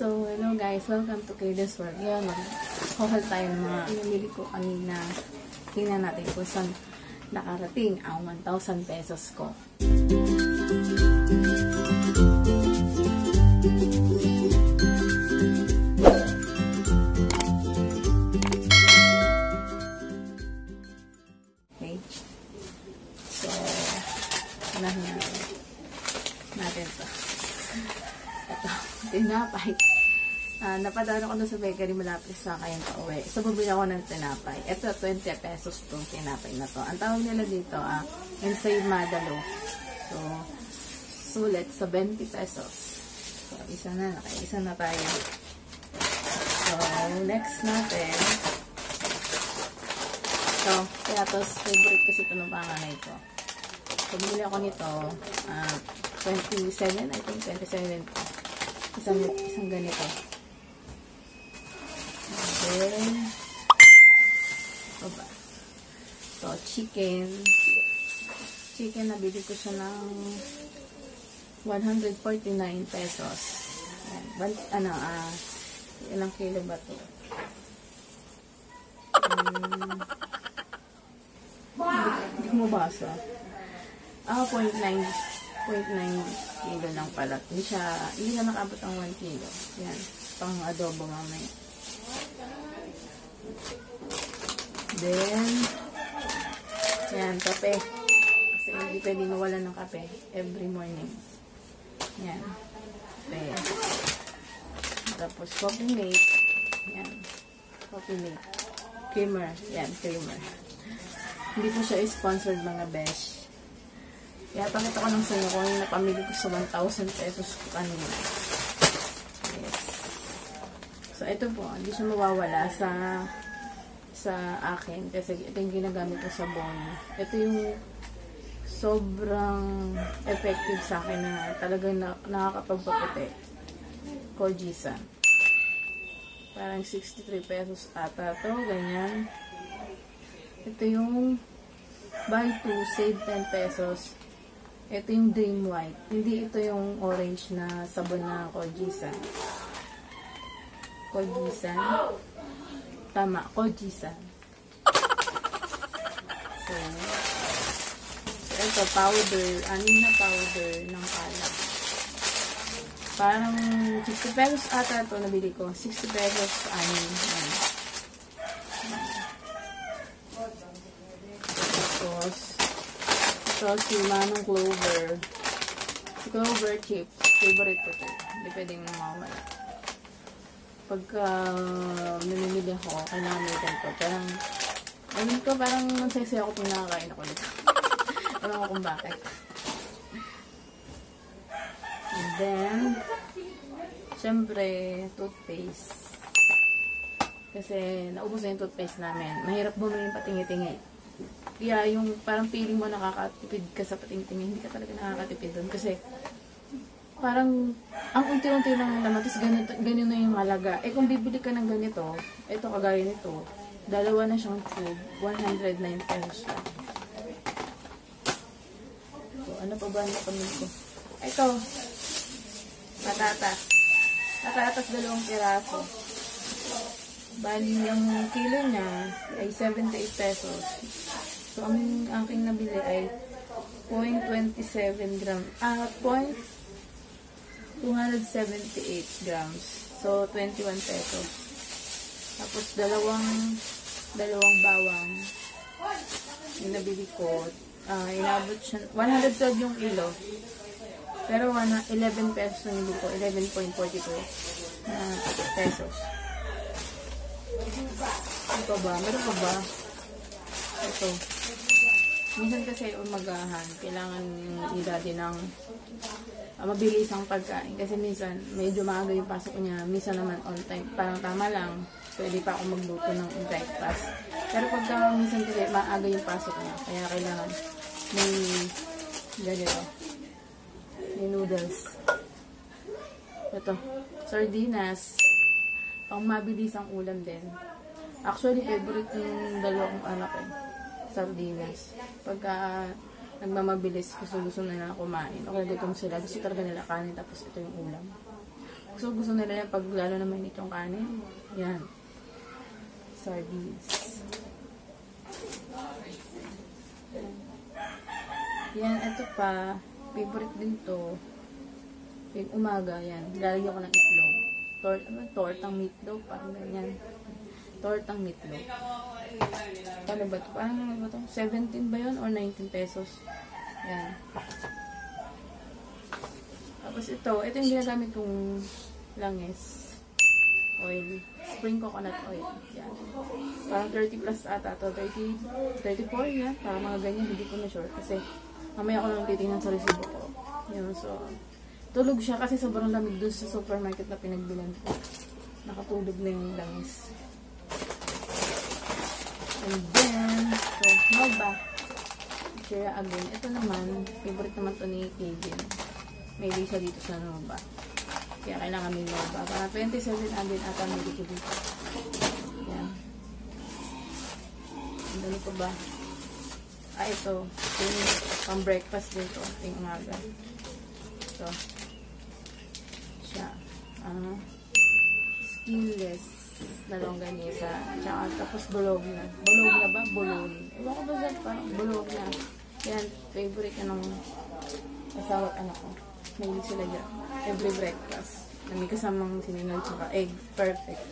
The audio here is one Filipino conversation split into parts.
So, hello guys. Welcome to Kayla's World. Yan, mag-haul tayo ng mga pinamili ko kanina. Tingnan natin kung saan nakarating ang 1,000 pesos ko. Okay. So, unahin natin ito. Ito, tinapay. Napadaan ako doon sa bakery malapit sa kayang pauwi. So, bumili ako ng tinapay. Ito, 20 pesos itong tinapay na to. Ang tawag nila dito, ensaymada loaf. So, sulit sa 20 pesos. So, isa na tayo. So, next natin. So, kaya to, favorite kasi ito ng panganay ko. So, bumili ako nito, 27, I think 27 po. Isang ganito. Then, so, chicken. Chicken, nabili ko siya ng 149 pesos. Ayan. Ilang kilo ba ito? Hindi ko mabasa. 0.9 kilo lang pala. Hindi siya nakabot ang 1 kilo. Yan. Pang adobo mamaya. Then, yan, kape. Kasi hindi pwede mawalan ng kape every morning. Yan. Kape. Tapos, coffee mate. Yan. Coffee mate. Creamer. Yan, creamer. Hindi po siya sponsored mga besh. Kaya pakita ko ng sa inyo kung yung napamili ko sa 1,000 pesos ko kanina. Yes. So, ito po. Hindi siya mawawala sa akin. Kasi ito yung ginagamit ko sa sabon. Ito yung sobrang effective sa akin na talagang nakakapagpaputi. Kojisan. Parang 63 pesos ata to. Ganyan. Ito yung buy 2, save 10 pesos. Ito yung Dream White. Hindi ito yung orange na sabon na Kojisan. Kojisan. Tama, Kojisan. So, ito, powder. Anin na powder ng kalat. Parang 60 pesos ata ito nabili ko. 60 pesos, anin. Tapos, ito si Manong Clover. Si Clover chips. Favorite ko ito. Hindi pwedeng mawala. Pagka namimili ako, kailangan may ganito. Parang nagsayasay ako pag nakakain ako dito. Alam ko kung bakit. And then, syempre, toothpaste. Kasi naubos na yung toothpaste namin. Mahirap bumili yung patingi-tingi. Kaya yung parang feeling mo nakakatipid ka sa patingi-tingi, hindi ka talaga nakakatipid doon. Kasi parang ang unti-unti lang naman, tapos ganito na yung halaga. Kung bibili ka ng ganito, ito kagaya nito, dalawa na siyang tube, 109 pesos lang. So, ano pa ba ang napamili ko? Ito, patatas. Patatas, 2 piraso. Bali, ang kilo niya ay 78 pesos. So, ang aking nabili ay 0.27 gram. 278 grams. So, 21 pesos. Tapos, dalawang bawang. Yung nabili ko, inabot siya, 112 yung kilo. Pero, 11 pesos na nabili ko, 11.42 pesos. Ano pa ba? Meron pa ba? Ito. Minsan kasi umagahan, kailangan nila din ng mabilis ang pagkain. Kasi minsan, medyo maaga yung pasok niya. Minsan naman on time. Parang tama lang. Pwede pa ako magluto ng breakfast. Pero pagka minsan kasi maaga yung pasok niya. Kaya kailangan may ganito. May noodles. Ito. Sardinas. Pang mabilis ang ulam din. Actually, favorite yung dalawang anak ko. Sardinas. Pagka nagmamabilis, gusto na nila kumain. Okay, gutom sila. Gusto talaga nila kanin, tapos ito yung ulam. Gusto nila yan pag lalo na mainit yung kanin. Yan. Sardines. Yan, ito pa. Favorite din to. Yung umaga, yan. Lalagyan ko ng itlog. Tortang meatloaf. Parang ganyan. Tortang meatloaf. Paano ba ito? Parang ano ba ito? 17 ba yun? Or 19 pesos? Yan. Tapos ito yung ginagamit kong langis. Oil. Spring coconut oil. Yan. Parang 30 plus ata to. 34 yan. Parang mga ganyan. Hindi ko na sure. Kasi mamaya ko lang titingnan sa resibo ko. Yun. So, tulog siya kasi sobrang lamig doon sa supermarket na pinagbilan ko. Nakatulog na yung langis. And then, so, Nova. Share again. Ito naman, favorite naman to ni Kevin. May siya dito sa Nova. Kaya kailangan may Nova. Para 27 again ata may dito dito. Yan. Ang dali ko ba? Ito. Yung pang breakfast dito. Yung umaga. Ito. Siya. Skinless na longganisa. Tsaka tapos bulog na. Bulog na ba? Bulog. Ewan ko ba sa parang bulog na. Yan. Favorite ka ng asawa at anak ko. Mahilig sila dyan. Every breakfast. Na may kasamang siningal tsaka egg. Perfect.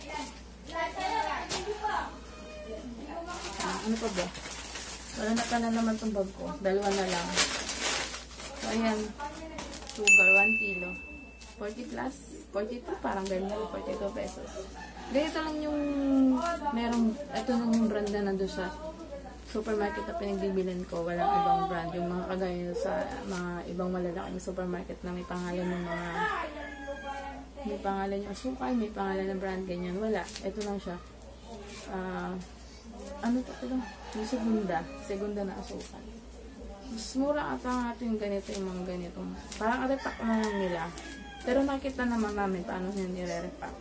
Ano pa ba? Wala na naman itong bag ko. Dalawa na lang. So, ayan. Sugar, 1 kilo. 40 plus. 42, parang ganyan. 42 pesos. Ganito lang yung merong, ito lang yung brand na nandun sa supermarket na pinagbibilin ko. Walang ibang brand. Yung mga kagaya sa mga ibang malalaking supermarket na may pangalan ng mga may pangalan yung asukal, may pangalan ng brand, ganyan. Wala. Ito lang siya. Ano to? Yung segunda na asukal. Mas mura ata nga ito yung ganito, yung mga ganitong. Parang repack na lang nila. Pero nakita naman namin paano nyo nire-repack.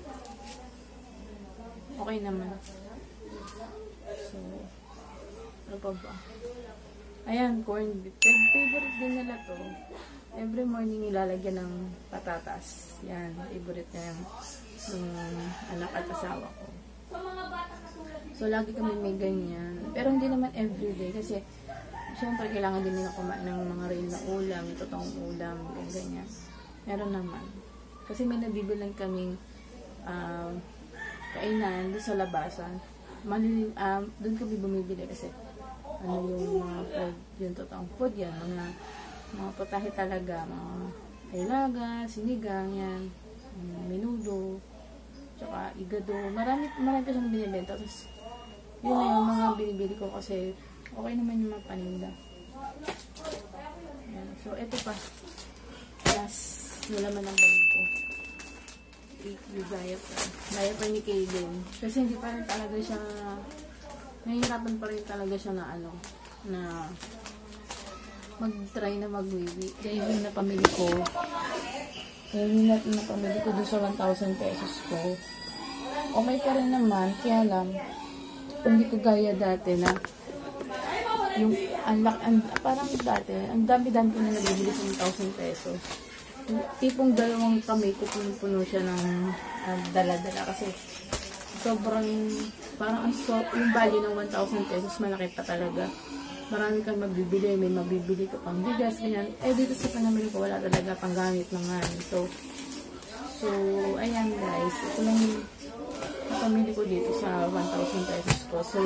Okay naman. So, ano pa ba? Ayan, corned beef. Favorite din nila to. Every morning nilalagyan ng patatas. Yan, favorite na yung anak at asawa ko. So, lagi kami may ganyan. Pero hindi naman everyday kasi syempre kailangan din nila kumain ng mga real na ulam, totoong ulam, ganyan. Meron naman. Kasi may nabibilan kaming kainan doon sa labasan. Doon kami bumibili kasi ano yung mga food, yung totoong food yan, mga putahe talaga, mga ilaga, sinigang yan, menudo, tsaka igado, marami pa siyang binibenta. Tapos yun na yung mga binibili ko kasi okay naman yung mga paninda. Yan. So ito pa, last nalaman ng bag ko, yung diaper ni Kaden, kasi hindi pa rin talaga siya, nahihirapan pa rin talaga siya na na mag-try na mag-wiwi. Kaya yung napamili ko doon sa 1,000 pesos ko. Okay pa rin naman, kaya lang, hindi ko gaya dati na yung parang dati, ang dami-dami ko na nabibili sa 1,000 pesos. Tipong dalawang kamay ko puno siya ng dala-dala kasi sobrang, parang yung value ng 1,000 pesos malaki pa talaga. Marami kang mabibili, may mabibili ka pang bigas, ganyan. Dito sa panamili ko, wala talaga pang gamit ng So, ayan guys. Ito lang yung pamili ko dito sa 1,000 pesos ko. So,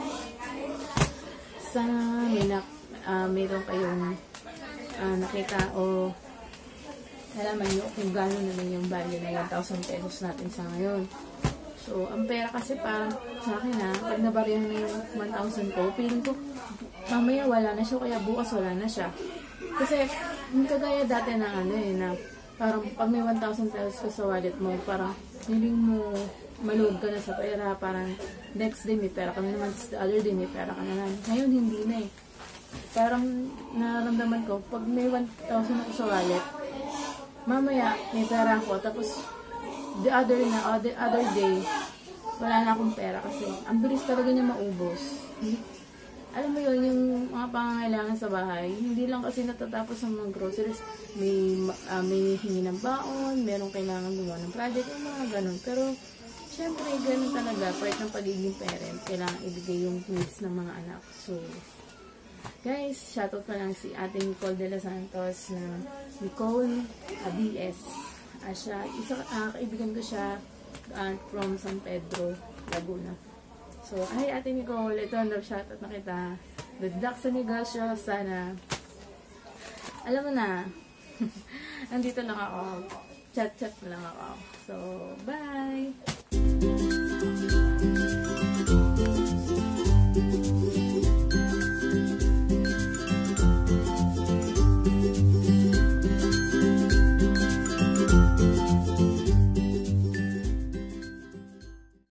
sana mayroon kayong nakita o alaman nyo kung gano'n naman yung value ng 1,000 pesos natin sa ngayon. So, ang pera kasi parang sa akin pag nabarihan na yung 1,000 ko, feeling ko, mamaya wala na siya, kaya bukas wala na siya. Kasi, hindi kagaya dati na na parang pag may 1,000 pesos ka sa wallet mo, parang feeling mo, malood ka na sa pera, parang next day may pera ka na naman, the other day may pera ka na naman. Ngayon, hindi na eh. Parang nararamdaman ko, pag may 1,000 ako sa wallet, mamaya may pera ako, tapos the other day, wala na akong pera kasi ang bilis talaga niya maubos. alam mo yun, yung mga pangangailangan sa bahay, hindi lang kasi natatapos ng mga groceries. May hingi ng baon, merong kailangan gumawa ng project, yung mga ganun. Pero, syempre, ganun talaga, part ng pagiging parent, kailangan ibigay yung needs ng mga anak. So, guys, shoutout pa lang si Ate Nicole de los Santos na Nicole ABS. Kaibigan ko siya from San Pedro, Laguna. So, hi Ate Nicole, ito ang shoutout na kita. Good luck sa negosyo, sana. Alam mo na, nandito lang ako. Chat-chat lang ako. So, bye!